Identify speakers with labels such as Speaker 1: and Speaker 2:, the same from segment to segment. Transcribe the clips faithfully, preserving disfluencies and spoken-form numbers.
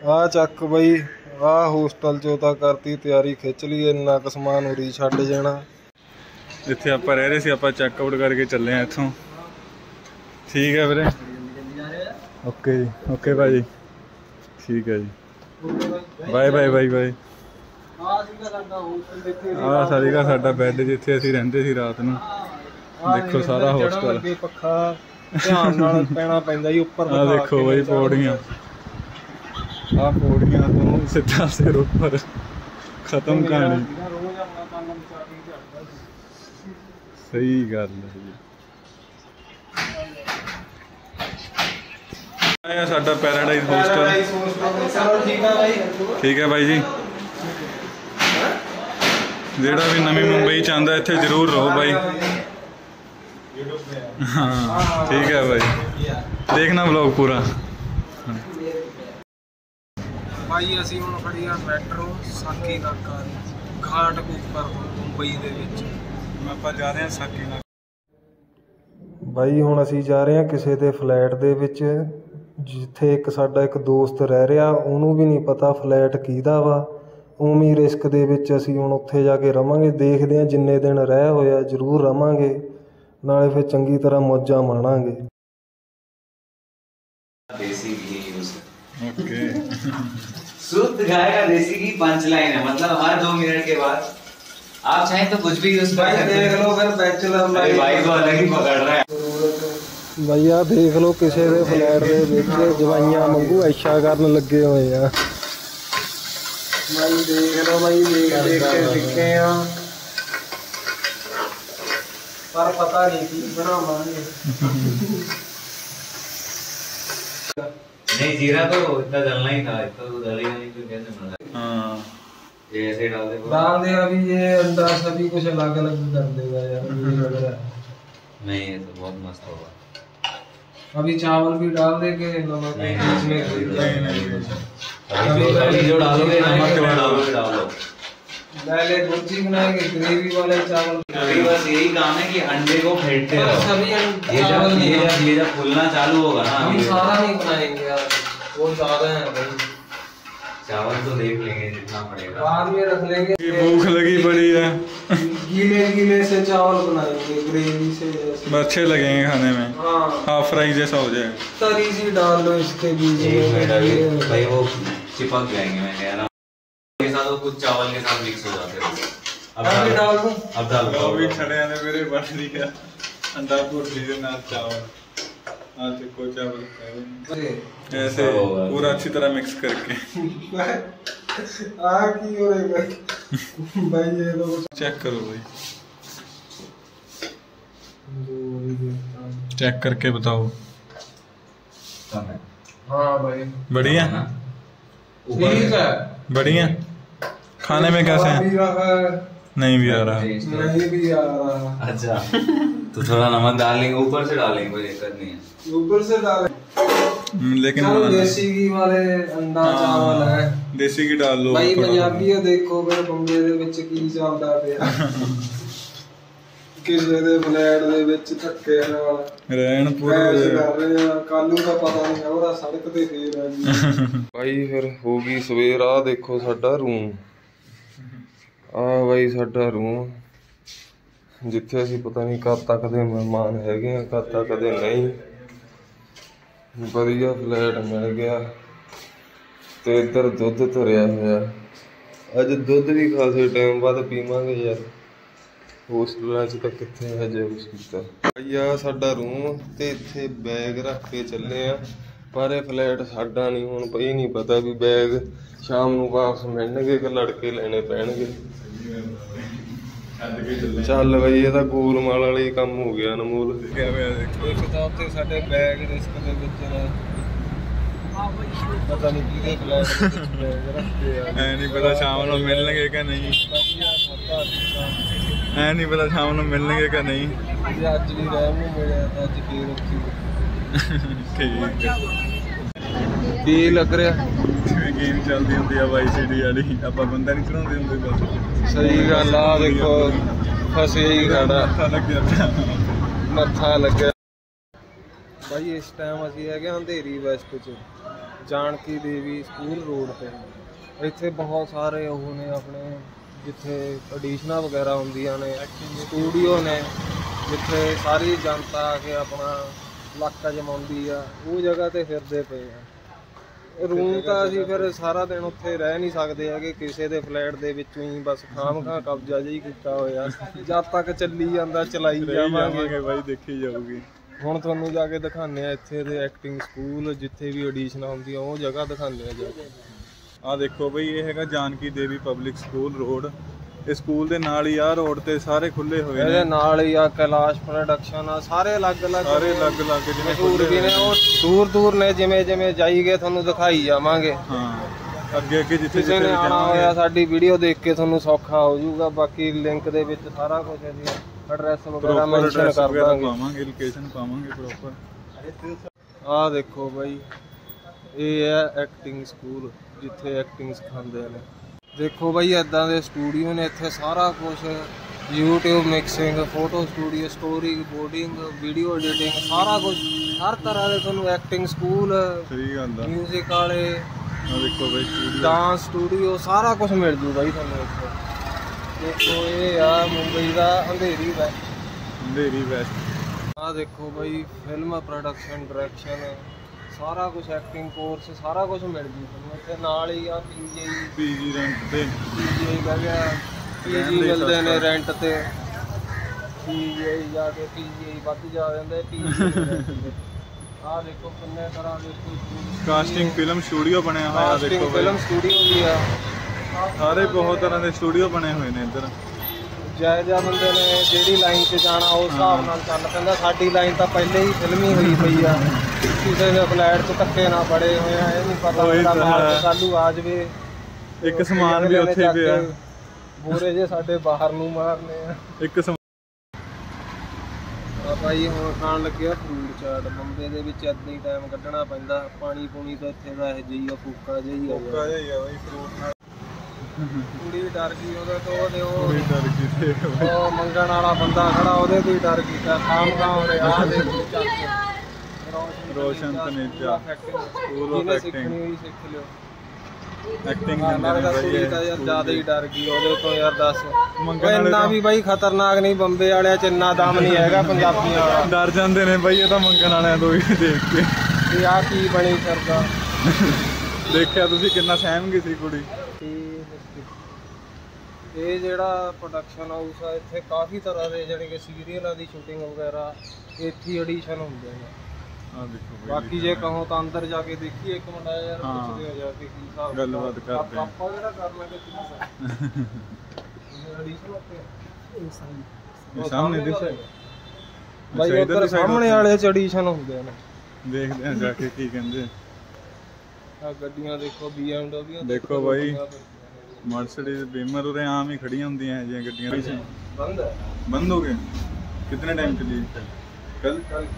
Speaker 1: आ चक बई आ होस्टल चो तां करती तैयारी खिच ली, इन्ना क समान उरी छड्ड जाना।
Speaker 2: जिथे आपां रह रहे सी आपां चैकआउट करके चले हैं इत्थों। ठीक है वीरे, ओके जी, ओके भाई, ठीक है जी, बाय बाय बाय बाय। आ सारीगा साडा बैड जिथे असीं रहिंदे सी रात नूं। देखो सारा होस्टल
Speaker 1: पक्खा ध्यान नाल पैना पैंदा जी उपर।
Speaker 2: आ देखो बई पौड़ियां, आ पौड़ियां तो सीधा सिर उपर, खत्म कहानी। सही गल है जी। आया साडा पैराडाइज होस्टल। ठीक है भाई जी, जेड़ा भी नवी मुंबई च आंदा इत्थे जरूर रहो भाई। हाँ ठीक है भाई, देखना व्लॉग पूरा।
Speaker 1: भाई असीं हुण खड़ी आ मैट्रो साकी नाका घाट उपर मुंबई दे विच।
Speaker 2: ਆਪਾਂ ਜਾ ਰਹੇ ਹਾਂ ਸਾਕੀ ਨਾਲ।
Speaker 1: ਬਾਈ ਹੁਣ ਅਸੀਂ ਜਾ ਰਹੇ ਹਾਂ ਕਿਸੇ ਦੇ ਫਲੈਟ ਦੇ ਵਿੱਚ, ਜਿੱਥੇ ਇੱਕ ਸਾਡਾ ਇੱਕ ਦੋਸਤ ਰਹਿ ਰਿਹਾ, ਉਹਨੂੰ ਵੀ ਨਹੀਂ ਪਤਾ ਫਲੈਟ ਕਿਹਦਾ ਵਾ। ਉਵੇਂ ਰਿਸਕ ਦੇ ਵਿੱਚ ਅਸੀਂ ਹੁਣ ਉੱਥੇ ਜਾ ਕੇ ਰਵਾਂਗੇ। ਦੇਖਦੇ ਹਾਂ ਜਿੰਨੇ ਦਿਨ ਰਹਿ ਹੋਇਆ ਜ਼ਰੂਰ ਰਵਾਂਗੇ, ਨਾਲੇ ਫਿਰ ਚੰਗੀ ਤਰ੍ਹਾਂ ਮੌਜਾਂ ਮਾਣਾਂਗੇ।
Speaker 3: देसी घी यूज
Speaker 2: ओके
Speaker 3: शुद्ध गाय का देसी घी पंच लाइन है, मतलब हर दो मिनट के बाद आप चाहें तो कुछ भी यूज कर सकते हैं। देख लो फिर बैचलर भाई को अलग ही पकड़ रहा है
Speaker 1: भैया। देख लो किसी के फ्लैट ਦੇ ਵਿੱਚ ਜਵਾਈਆਂ ਵਾਂਗੂ ਐਸ਼ਾ ਕਰਨ ਲੱਗੇ ਹੋਏ ਆ भाई। देख लो भाई, देख देख के सिक्के आ, पर पता नहीं की बनावांगे।
Speaker 3: नहीं जीरा तो इतना डलना ही था, इतना तो डलेगा नहीं तो कैसे बना।
Speaker 2: हाँ
Speaker 3: ये ऐसे डाल दे
Speaker 1: डाल दे अभी, ये अंडा सभी कुछ अलग अलग कर देगा यार।
Speaker 3: नहीं ये तो बहुत मस्त होगा।
Speaker 1: अभी चावल भी डाल देंगे, नमक
Speaker 3: नहीं अभी अभी जो डालोगे नमक डालोगे डालो।
Speaker 1: पहले भुर्जी बनाएंगे ग्रेवी वाले चावल।
Speaker 3: अभी बस यही काम है कि अंडे को फेंटते रहो।
Speaker 1: सभी
Speaker 3: ये जब ये जब ये जब फूलना चालू होगा ना,
Speaker 1: हम सारा नहीं बनाएंगे यार, वो ज्यादा है भाई।
Speaker 3: चावल तो देख लेंगे जितना पड़ेगा,
Speaker 1: बाद में रख लेंगे।
Speaker 2: भूख लगी पड़ी है,
Speaker 1: गीले गीले से चावल बनाएंगे ग्रेवी से,
Speaker 2: अच्छे लगेंगे खाने में।
Speaker 1: हाँ
Speaker 2: हाफ फ्राई जैसा हो जाएगा।
Speaker 1: तरी सी डाल लो इसके बीच में
Speaker 3: भाई, वो चिपक जाएंगे। मैं कह रहा हूँ के साथ वो कुछ चावल के साथ मिक्स हो जाते हैं। अब डाल दूं, अब डाल दो
Speaker 2: भी खड़े आने मेरे बन लिया अंडा भुर्जी के साथ चावल। हाँ देखो चावल ऐसे पूरा अच्छी तरह मिक्स करके
Speaker 1: आ की हो रहा भाई। ये तो
Speaker 2: चेक करो भाई, चेक करके बताओ।
Speaker 1: हाँ भाई
Speaker 2: बढ़िया
Speaker 1: ठीक है,
Speaker 2: बढ़िया। खाने में कैसे है? नहीं भी आ रहा,
Speaker 1: नहीं भी आ रहा।
Speaker 3: अच्छा तो थोड़ा नमक डाल लेंगे, ऊपर से डालेंगे, कोई दिक्कत नहीं है।
Speaker 1: ऊपर से डालें
Speaker 2: लेकिन
Speaker 1: देसी घी वाले अंडा चावल है,
Speaker 2: देसी घी डाल लो
Speaker 1: भाई। पंजाबी देखो फिर बंबे ਦੇ ਵਿੱਚ ਕੀ ਚੱਲਦਾ ਪਿਆ। ਕਿਸੇ ਦੇ ਫਲੈਟ ਦੇ ਵਿੱਚ ਧੱਕੇ ਨਾਲ
Speaker 2: ਰਹਿਣ ਪੂਰੇ
Speaker 1: ਕਰ ਰਹੇ ਆ, ਕਾਲੂ ਦਾ ਪਤਾ ਨਹੀਂ ਉਹਦਾ ਸੜਕ ਤੇ ਫੇਰ ਆ ਜੀ। ਭਾਈ ਫਿਰ ਹੋ ਗਈ ਸਵੇਰ। ਆ ਦੇਖੋ ਸਾਡਾ ਰੂਮ, ਆ ਬਾਈ ਸਾਡਾ ਰੂਮ, ਜਿੱਥੇ ਅਸੀਂ ਪਤਾ ਨਹੀਂ ਕਦ ਤੱਕ ਦੇ ਮਹਿਮਾਨ ਹੈਗੇ ਆ, ਕਦ ਤੱਕ ਦੇ ਨਹੀਂ। ਵਧੀਆ ਫਲੈਟ ਮਿਲ ਗਿਆ ਤੇ ਇੱਧਰ ਦੁੱਧ ਧਰਿਆ ਹੋਇਆ। ਅੱਜ ਦੁੱਧ ਵੀ ਖਾਸੇ ਟਾਈਮ ਬਾਅਦ ਪੀਵਾਂਗੇ ਯਾਰ, ਹੋਸਟਲਾਂ 'ਚ ਤਾਂ ਕਿੱਥੇ ਹਜੇ ਕੁਛ ਕੀਤਾ। ਭਾਈ ਆ ਸਾਡਾ ਰੂਮ ਤੇ ਇੱਥੇ ਬੈਗ ਰੱਖ ਕੇ ਚੱਲੇ ਆ, ਪਰ ਇਹ ਫਲੈਟ ਸਾਡਾ ਨਹੀਂ। ਹੁਣ ਪਈ ਨਹੀਂ ਪਤਾ ਵੀ ਬੈਗ ਸ਼ਾਮ ਨੂੰ ਵਾਪਸ ਮਿਲਣਗੇ ਕਿ ਲੜਕੇ ਲੈਣੇ ਪੈਣਗੇ। ਚੱਲ ਬਈ, ਇਹ ਤਾਂ ਗੋਲਮਾਲ ਵਾਲੀ ਕੰਮ ਹੋ ਗਿਆ ਅਨਮੋਲ। ਇੱਕ ਤਾਂ ਉੱਥੇ ਸਾਡੇ ਬੈਗ ਰਿਸਕ ਦੇ ਵਿੱਚ ਪਤਾ ਨਹੀਂ ਕਿਹਦੇ ਫਲੈਟ ਦੇ ਵਿੱਚ ਬੈਗ ਰੱਖਦੇ ਆ,
Speaker 2: ਐ ਨਹੀਂ ਪਤਾ ਸ਼ਾਮ ਨੂੰ ਮਿਲਣਗੇ ਕਿ ਨਹੀਂ। ਐ ਨਹੀਂ ਪਤਾ ਸ਼ਾਮ ਨੂੰ ਮਿਲਣਗੇ ਕਿ ਨਹੀਂ।
Speaker 1: ਅੱਜ ਵੀ ਰਹਿਣ ਨੂੰ ਮਿਲਿਆ ਤਾਂ ਅੱਜ ਫੇਰ ਉੱਥੇ।
Speaker 2: ਠੀਕ ਹੈ,
Speaker 1: ਕੀ ਲੱਗ ਰਿਹਾ?
Speaker 2: ਗੇਮ ਚੱਲਦੀ ਹੁੰਦੀ ਆ ਵਾਈ ਸੀ ਡੀ ਵਾਲੀ, ਆਪਾਂ ਬੰਦਾ ਨਹੀਂ ਚੜਾਉਂਦੇ ਹੁੰਦੇ ਬਸ।
Speaker 1: ਸਹੀ ਗੱਲ ਆ, ਦੇਖੋ ਫਸੇ ਹੀ ਸਾਡਾ
Speaker 2: ਮੱਥਾ ਲੱਗਿਆ
Speaker 1: ਮੱਥਾ ਲੱਗਿਆ। ਭਾਈ ਇਸ ਟਾਈਮ ਅਸੀਂ ਹੈਗੇ ਅੰਧੇਰੀ ਵੈਸਟ 'ਚ, जानकी देवी स्कूल रोड पे इत्थे बहुत सारे ਉਹ ਨੇ ਆਪਣੇ ਜਿੱਥੇ ਆਡੀਸ਼ਨਾਂ ਵਗੈਰਾ ਹੁੰਦੀਆਂ ਨੇ ਸਟੂਡੀਓ ਨੇ ਜਿੱਥੇ ਸਾਰੀ ਜਨਤਾ ਆ ਕੇ ਆਪਣਾ ਇਲਾਕਾ ਜਮਾਉਂਦੀ ਆ ਉਹ ਜਗ੍ਹਾ ਤੇ ਫਿਰਦੇ ਪਏ ਆ। ਰੂਮ ਤਾਂ ਅਸੀਂ ਫਿਰ ਸਾਰਾ ਦਿਨ ਉੱਥੇ ਰਹਿ ਨਹੀਂ ਸਕਦੇ ਹੈਗੇ ਕਿਸੇ ਦੇ ਫਲੈਟ ਦੇ ਵਿੱਚੋਂ ਹੀ ਬਸ ਖਾਮ-ਖਾਂ ਕਬਜ਼ਾ ਜਿਹਾ ਹੀ ਕੀਤਾ ਹੋਇਆ ਜਦ ਤੱਕ ਚੱਲੀ ਜਾਂਦਾ ਚਲਾਈ ਜਾਵਾਂਗੇ
Speaker 2: ਬਾਈ ਦੇਖੀ ਜਾਊਗੀ।
Speaker 1: ਹੁਣ ਤੁਹਾਨੂੰ ਜਾ ਕੇ ਦਿਖਾਉਂਦੇ ਆ ਇੱਥੇ ਦੇ ਐਕਟਿੰਗ ਸਕੂਲ ਜਿੱਥੇ ਵੀ ਆਡੀਸ਼ਨਾਂ ਹੁੰਦੀਆਂ ਉਹ ਜਗ੍ਹਾ ਦਿਖਾਉਂਦੇ ਆ ਜਾ ਕੇ।
Speaker 2: ਆ ਦੇਖੋ ਬਈ ਇਹ ਹੈਗਾ Janki Devi public school road. ਇਹ ਸਕੂਲ ਦੇ ਨਾਲ ਹੀ ਆ ਰੋਡ ਤੇ ਸਾਰੇ ਖੁੱਲੇ ਹੋਏ ਨੇ।
Speaker 1: ਇਹਦੇ ਨਾਲ ਹੀ ਆ ਕੈਲਾਸ਼ ਪ੍ਰੋਡਕਸ਼ਨ ਆ ਸਾਰੇ ਅਲੱਗ-ਅਲੱਗ
Speaker 2: ਸਾਰੇ ਅਲੱਗ-ਅਲੱਗ ਜਿਵੇਂ
Speaker 1: ਮਸ਼ਹੂਰ ਵੀ ਨੇ ਉਹ ਦੂਰ-ਦੂਰ ਨੇ ਜਿਵੇਂ ਜਿਵੇਂ ਜਾਈਏ ਤੁਹਾਨੂੰ ਦਿਖਾਈ ਜਾਵਾਂਗੇ।
Speaker 2: ਹਾਂ ਅੱਗੇ ਅੱਗੇ ਜਿੱਥੇ
Speaker 1: ਕਿਸੇ ਨੇ ਆਉਣਾ ਹੋਇਆ ਸਾਡੀ ਵੀਡੀਓ ਦੇਖ ਕੇ ਤੁਹਾਨੂੰ ਸੌਖਾ ਹੋ ਜਾਊਗਾ। ਬਾਕੀ ਲਿੰਕ ਦੇ ਵਿੱਚ ਸਾਰਾ ਕੁਝ ਅਸੀਂ ਐਡਰੈਸ ਵਗੈਰਾ ਮੈਂਸ਼ਨ ਕਰ ਦਾਂਗੇ
Speaker 2: ਪਾਵਾਂਗੇ ਲੋਕੇਸ਼ਨ ਪਾਵਾਂਗੇ ਪ੍ਰੋਪਰ।
Speaker 1: ਆਹ ਦੇਖੋ ਬਾਈ ਇਹ ਹੈ ਐਕਟਿੰਗ ਸਕੂਲ ਜਿੱਥੇ ਐਕਟਿੰਗ ਸਿਖਾਉਂਦੇ ਨੇ। ਦੇਖੋ ਬਾਈ ਇੱਦਾਂ ਦੇ ਸਟੂਡੀਓ ਨੇ ਇੱਥੇ ਸਾਰਾ ਕੁਝ YouTube mixing photo studio story boarding video editing ਸਾਰਾ ਕੁਝ ਹਰ ਤਰ੍ਹਾਂ ਦੇ ਤੁਹਾਨੂੰ ਐਕਟਿੰਗ ਸਕੂਲ
Speaker 2: ਸਹੀ ਗੱਲ ਆ
Speaker 1: ਮਿਊਜ਼ਿਕ ਵਾਲੇ
Speaker 2: ਆ ਦੇਖੋ ਬਾਈ ਸਟੂਡੀਓ
Speaker 1: ਡਾਂਸ ਸਟੂਡੀਓ ਸਾਰਾ ਕੁਝ ਮਿਲ ਜੂ ਬਾਈ ਤੁਹਾਨੂੰ ਇੱਥੇ। ਦੇਖੋ ਇਹ ਆ ਮੁੰਬਈ ਦਾ ਅੰਧੇਰੀ ਵੈਸਟ
Speaker 2: ਅੰਧੇਰੀ ਵੈਸਟ।
Speaker 1: ਆਹ ਦੇਖੋ ਬਾਈ ਫਿਲਮ ਪ੍ਰੋਡਕਸ਼ਨ ਡਾਇਰੈਕਸ਼ਨ ਸਾਰਾ ਕੁਝ ਐਕਟਿੰਗ ਕੋਰਸ ਸਾਰਾ ਕੁਝ ਮਿਲ ਜੂ ਤੁਹਾਨੂੰ ਇੱਥੇ ਨਾਲ ਹੀ ਆ ਪੀਜੀ
Speaker 2: ਪੀਜੀ ਰੈਂਟ ਤੇ
Speaker 1: ਪੀਜੀ ਕਹ ਗਿਆ ਪੀਜੀ ਮਿਲਦੇ ਨੇ ਰੈਂਟ ਤੇ ਪੀਜੀ ਜਾ ਕੇ ਪੀਜੀ ਵੱਧ ਜਾ ਜਾਂਦੇ ਪੀਜੀ। ਆਹ ਦੇਖੋ ਕਿੰਨੇ ਤਰ੍ਹਾਂ ਦੇ
Speaker 2: ਕਾਸਟਿੰਗ ਫਿਲਮ ਸਟੂਡੀਓ ਬਣਿਆ ਹੋਇਆ ਦੇਖੋ
Speaker 1: ਫਿਲਮ ਸਟੂਡੀਓ ਵੀ ਆ
Speaker 2: ਸਾਰੇ ਬਹੁਤ ਤਰ੍ਹਾਂ ਦੇ ਸਟੂਡੀਓ ਬਣੇ ਹੋਏ ਨੇ ਇੱਧਰ।
Speaker 1: ਜੈ ਜੈ ਬੰਦੇ ਨੇ ਜਿਹੜੀ ਲਾਈਨ 'ਚ ਜਾਣਾ ਉਸ ਹਿਸਾਬ ਨਾਲ ਚੱਲ ਪੈਂਦਾ। ਸਾਡੀ ਲਾਈਨ ਤਾਂ ਪਹਿਲੇ ਹੀ ਫਿਲਮੀ ਹੋਈ ਪਈ ਆ ਕਿਸੇ ਦੇ ਫਲੈਟ 'ਚ ਧੱਕੇ ਨਾ ਬੜੇ ਹੋਏ ਆ ਇਹ ਨਹੀਂ ਪਤਾ ਹੁੰਦਾ ਮਾਲ ਚਾਲੂ ਆ ਜਾਵੇ
Speaker 2: ਇੱਕ ਸਮਾਨ ਵੀ ਉੱਥੇ ਪਿਆ
Speaker 1: ਬੋਰੇ ਜੇ ਸਾਡੇ ਬਾਹਰ ਨੂੰ ਮਾਰਨੇ ਆ ਇੱਕ ਭਾਈ ਹੁਣ ਖਾਣ ਲੱਗਿਆ ਫਰੂਟ ਚਾਟ। ਬੰਬੇ ਦੇ ਵਿੱਚ ਏਦਾਂ ਹੀ ਟਾਈਮ ਕੱਢਣਾ ਪੈਂਦਾ ਪਾਣੀ ਪੂਣੀ ਤਾਂ ਇੱਥੇ ਦਾ ਇਹ ਜਿਹੀ ਆ ਫੂਕਾ ਜਿਹਾ ਹੀ
Speaker 2: ਫੂਕਾ ਜਿਹਾ ਹੀ ਆ ਬਾਈ ਫਰੂਟ ਨਾਲ।
Speaker 1: ਕੁੜੀ ਡਰ ਗਈ ਉਹਦੇ ਤੋਂ ਉਹਦੇ ਉਹ
Speaker 2: ਕੁੜੀ ਡਰ ਗਈ ਤੇ
Speaker 1: ਉਹ ਮੰਗਣ ਵਾਲਾ ਬੰਦਾ ਖੜਾ ਉਹਦੇ ਤੋਂ ਹੀ ਡਰ ਗਈ ਤਾਂ ਖਾਮ ਖਾਮ ਰਿਹਾ ਆ ਦੇ
Speaker 2: Roshan Taneja school of acting
Speaker 1: ਸਿੱਖਣੀ ਸਿੱਖ ਲਿਓ
Speaker 2: ਐਕਟਿੰਗ
Speaker 1: ਲੱਗਦਾ ਕੁੜੀ ਤਾਂ ਯਾਰ ਜ਼ਿਆਦਾ ਹੀ ਡਰ ਗਈ ਉਹਦੇ ਤੋਂ ਯਾਰ ਦੱਸ ਇੰਨਾ ਵੀ ਬਾਈ ਖਤਰਨਾਕ ਨਹੀਂ ਬੰਬੇ ਵਾਲਿਆਂ 'ਚ ਇੰਨਾ ਦਮ ਨਹੀਂ ਹੈਗਾ ਪੰਜਾਬੀਆਂ ਵਾਲਾ
Speaker 2: ਡਰ ਜਾਂਦੇ ਨੇ ਬਾਈ ਇਹ ਤਾਂ ਮੰਗਣ ਵਾਲਿਆਂ ਤੋਂ ਹੀ ਦੇਖ ਕੇ
Speaker 1: ਵੀ ਆਹ ਕੀ ਬਣੀ ਕਰਦਾ
Speaker 2: ਦੇਖਿਆ ਤੁਸੀਂ ਕਿੰਨਾ ਸਹਿਮ ਗਈ ਸੀ ਕੁੜੀ।
Speaker 1: ਇਹ ਜਿਹੜਾ ਪ੍ਰੋਡਕਸ਼ਨ ਹਾਊਸ ਆ ਇੱਥੇ ਕਾਫੀ ਤਰ੍ਹਾਂ ਦੇ ਜਾਣੀ ਕਿ ਸੀਰੀਅਲਾਂ ਦੀ ਸ਼ੂਟਿੰਗ ਵਗੈਰਾ ਇੱਥੇ ਐਡੀਸ਼ਨ ਹੁੰਦੇ ਨੇ।
Speaker 2: ਆ ਦੇਖੋ
Speaker 1: ਬਾਕੀ ਜੇ ਕਹੋ ਤਾਂ ਅੰਦਰ ਜਾ ਕੇ ਦੇਖੀਏ ਇੱਕ ਮਿੰਟ ਯਾਰ ਪੁੱਛਦੇ ਹੋ ਜਾ ਕੇ ਕੀ ਹਿਸਾਬ
Speaker 2: ਗੱਲਬਾਤ ਕਰਦੇ
Speaker 1: ਆਪਾਂ ਜਿਹੜਾ ਕਰਨਾ ਕਿ ਕੀ ਐਡੀਸ਼ਨ ਉੱਤੇ
Speaker 2: ਇਹ ਸਾਹਮਣੇ ਦਿਖਦਾ
Speaker 1: ਬਾਈ ਉੱਧਰ ਸਾਹਮਣੇ ਵਾਲੇ ਚ ਐਡੀਸ਼ਨ ਹੁੰਦੇ ਨੇ।
Speaker 2: ਦੇਖਦੇ ਆ ਜਾ ਕੇ ਕੀ ਕਹਿੰਦੇ।
Speaker 1: ਆ ਗੱਡੀਆਂ ਦੇਖੋ ਬੀ ਐਮ ਡਬਲਿਊ
Speaker 2: ਦੇਖੋ ਬਾਈ मर्सिडीज बीमर उरे आम ही खड़ी होंगी हैं जी गड्डियां
Speaker 1: बंद है
Speaker 2: बंद हो गए कितने टाइम चली कल
Speaker 1: कल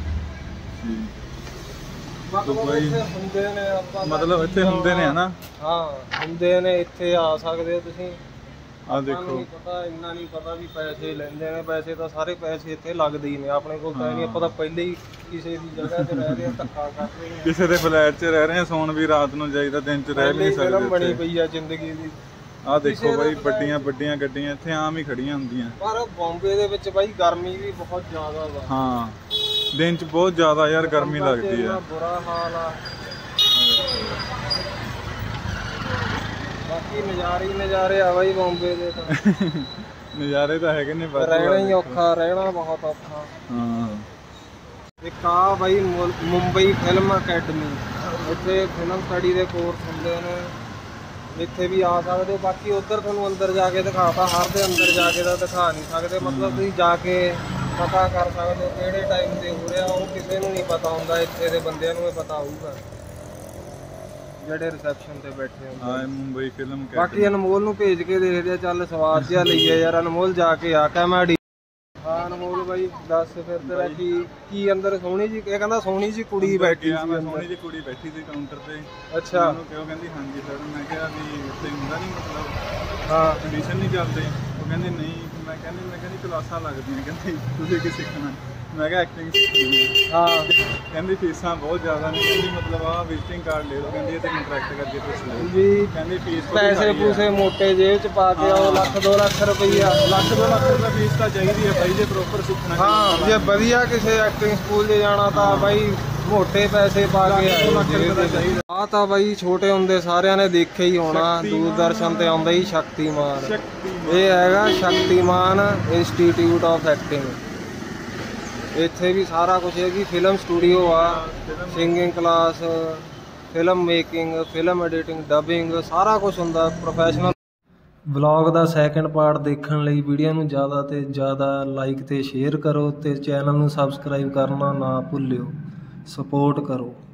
Speaker 2: तो भाई मतलब इत्थे हुंदे ने है ना
Speaker 1: हाँ हुंदे ने इत्थे आ सकदे हो तुसीं
Speaker 2: आ देखो
Speaker 1: पता इन्ना नहीं पता भी पैसे लेंदे ने पैसे तो सारे पैसे इत्थे लगदे ही ने अपने कोल तां नहीं पता पहले ही किसी दी जगह ते रह रहे धक्का कर रहे हैं
Speaker 2: किसी दे फ्लैट च रह रहे हैं सोन भी रात ਨੂੰ ਜਾਈਦਾ ਦਿਨ ਚ ਰਹਿ ਨਹੀਂ ਸਕਦੇ
Speaker 1: ਫਿਲਮ ਬਣੀ ਪਈ ਆ ਜ਼ਿੰਦਗੀ ਦੀ।
Speaker 2: ਆ ਦੇਖੋ ਬਾਈ ਵੱਡੀਆਂ ਵੱਡੀਆਂ ਗੱਡੀਆਂ ਇੱਥੇ ਆਮ ਹੀ ਖੜੀਆਂ ਹੁੰਦੀਆਂ
Speaker 1: ਪਰ ਬੰਬੇ ਦੇ ਵਿੱਚ ਬਾਈ ਗਰਮੀ ਵੀ ਬਹੁਤ ਜ਼ਿਆਦਾ ਵਾ।
Speaker 2: ਹਾਂ ਦਿਨ ਚ ਬਹੁਤ ਜ਼ਿਆਦਾ ਯਾਰ ਗਰਮੀ ਲੱਗਦੀ ਆ
Speaker 1: ਬੁਰਾ ਹਾਲ ਆ। ਬਾਕੀ ਨਜ਼ਾਰੇ ਹੀ ਨਜ਼ਾਰੇ ਆ ਬਾਈ ਬੰਬੇ ਦੇ ਤਾਂ
Speaker 2: ਨਜ਼ਾਰੇ ਤਾਂ ਹੈਗੇ ਨੇ ਪਰ
Speaker 1: ਰਹਿਣਾ ਹੀ ਔਖਾ ਰਹਿਣਾ ਬਹੁਤ ਔਖਾ।
Speaker 2: ਹਾਂ
Speaker 1: ਇੱਕ ਆ ਬਾਈ ਮੁੰਬਈ ਫਿਲਮ ਅਕੈਡਮੀ ਇੱਥੇ ਫਿਲਮ ਸਟੱਡੀ ਦੇ ਕੋਰਸ ਹੁੰਦੇ ਨੇ ਇੱਥੇ ਵੀ ਆ ਸਕਦੇ ਹੋ। ਬਾਕੀ ਉੱਧਰ ਤੁਹਾਨੂੰ ਅੰਦਰ ਜਾ ਕੇ ਦਿਖਾਤਾ ਹਰ ਦੇ ਅੰਦਰ ਜਾ ਕੇ ਤਾਂ ਦਿਖਾ ਨਹੀਂ ਸਕਦੇ ਮਤਲਬ ਤੁਸੀਂ ਜਾ ਕੇ ਪਤਾ ਕਰ ਸਕਦੇ ਹੋ ਕਿਹੜੇ ਟਾਈਮ ਤੇ ਹੋ ਰਿਹਾ ਉਹ ਕਿਸੇ ਨੂੰ ਨਹੀਂ ਪਤਾ ਹੁੰਦਾ ਇੱਥੇ ਦੇ ਬੰਦਿਆਂ ਨੂੰ ਇਹ ਪਤਾ ਹੋਊਗਾ ਜਿਹੜੇ ਰਿਸੈਪਸ਼ਨ ਤੇ ਬੈਠੇ ਹੁੰਦੇ।
Speaker 2: ਹਾਂ ਮੁੰਬਈ ਫਿਲਮ ਅਕੈਡਮੀ।
Speaker 1: ਬਾਕੀ ਅਨਮੋਲ ਨੂੰ ਭੇਜ ਕੇ ਦੇਖਦੇ ਆ ਚੱਲ ਸਵਾਦ ਜਿਹਾ ਲਈਏ ਯਾਰ ਅਨਮੋਲ ਜਾ ਕੇ ਆ ਕੈਮਰਾ ਹਾਂ ਅਨਮੋਲ ਬਾਈ ਦੱਸ ਫਿਰ ਤੇਰਾ ਕੀ ਕੀ ਅੰਦਰ ਸੋਹਣੀ ਜੀ ਇਹ ਕਹਿੰਦਾ ਸੋਹਣੀ ਜੀ ਕੁੜੀ ਬੈਠੀ ਸੀ
Speaker 2: ਸੋਹਣੀ ਜੀ ਕੁੜੀ ਬੈਠੀ ਸੀ ਕਾਊਂਟਰ ਤੇ।
Speaker 1: ਅੱਛਾ
Speaker 2: ਉਹਨੂੰ ਕਿਹਾ ਕਹਿੰਦੀ ਹਾਂਜੀ ਸਰ ਮੈਂ ਕਿਹਾ ਵੀ ਇੱਥੇ ਹੁੰਦਾ ਨਹੀਂ ਮਤਲਬ
Speaker 1: ਹਾਂ
Speaker 2: ਕੰਡੀਸ਼ਨ ਨਹੀਂ ਚੱਲਦੇ ਉਹ ਕਹਿੰਦੇ ਨਹੀਂ ਮੈਂ ਕਹਿੰਦੀ ਮੈਂ ਕਹਿੰਦੀ ਕਲਾਸਾਂ ਲੱਗਦੀਆਂ ਕਹਿੰਦੀ ਤੁਸੀਂ ਕੀ ਸਿੱਖਣਾ ਮੈਂ ਕਿਹਾ ਐਕਟਿੰਗ ਸਿੱਖਣੀ ਹੈ।
Speaker 4: ਹਾਂ
Speaker 2: ਕਹਿੰਦੀ ਫੀਸਾਂ ਬਹੁਤ ਜ਼ਿਆਦਾ ਨੇ, ਕਹਿੰਦੀ ਮਤਲਬ ਆਹ ਵਿਜ਼ਿਟਿੰਗ ਕਾਰਡ ਲੈ ਲਓ, ਕਹਿੰਦੀ ਇਹ ਤੇ ਕੰਟਰੈਕਟ ਕਰਕੇ ਤੁਸੀਂ ਲਓ
Speaker 4: ਵੀ
Speaker 2: ਕਹਿੰਦੀ ਫੀਸ
Speaker 4: ਪੈਸੇ ਪੂਸੇ ਮੋਟੇ ਜੇਬ ਚ ਪਾ ਕੇ ਆਓ, ਲੱਖ ਦੋ ਲੱਖ ਰੁਪਈਆ
Speaker 2: ਲੱਖ ਦੋ ਲੱਖ ਰੁਪਏ ਫੀਸ ਤਾਂ ਚਾਹੀਦੀ ਹੈ ਬਾਈ ਜੇ ਪ੍ਰੋਪਰ ਸਿੱਖਣਾ।
Speaker 4: ਹਾਂ ਜੇ ਵਧੀਆ ਕਿਸੇ ਐਕਟਿੰਗ ਸਕੂਲ 'ਚ ਜਾਣਾ ਤਾਂ ਬਾਈ ਮੋਟੇ ਪੈਸੇ ਪਾ ਕੇ ਆਏ। ਆ ਤਾਂ ਬਾਈ ਛੋਟੇ ਹੁੰਦੇ ਸਾਰਿਆਂ ਨੇ ਦੇਖਿਆ ਹੀ ਹੋਣਾ, ਦੂਰਦਰਸ਼ਨ ਤੇ ਆਉਂਦਾ ਹੀ ਸ਼ਕਤੀਮਾਨ। ਇਹ ਹੈਗਾ ਸ਼ਕਤੀਮਾਨ ਇੰਸਟੀਟਿਊਟ ਆਫ ਐਕਟਿੰਗ। ਇੱਥੇ ਵੀ ਸਾਰਾ ਕੁਝ ਹੈ, ਵੀ ਫਿਲਮ ਸਟੂਡੀਓ ਆ, singing class, film making, film editing, dubbing, ਸਾਰਾ ਕੁਝ ਹੁੰਦਾ ਪ੍ਰੋਫੈਸ਼ਨਲ। ਵਲੌਗ ਦਾ ਸੈਕਿੰਡ ਪਾਰਟ ਦੇਖਣ ਲਈ ਵੀਡੀਓ ਨੂੰ ਜ਼ਿਆਦਾ ਤੋਂ ਜ਼ਿਆਦਾ ਲਾਈਕ ਅਤੇ ਸ਼ੇਅਰ ਕਰੋ ਅਤੇ ਚੈਨਲ ਨੂੰ ਸਬਸਕ੍ਰਾਈਬ ਕਰਨਾ ਨਾ ਭੁੱਲਿਓ। ਸਪੋਰਟ ਕਰੋ।